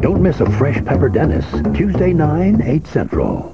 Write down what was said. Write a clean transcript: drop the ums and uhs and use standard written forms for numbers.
Don't miss a fresh Pepper Dennis, Tuesday 9, 8 Central.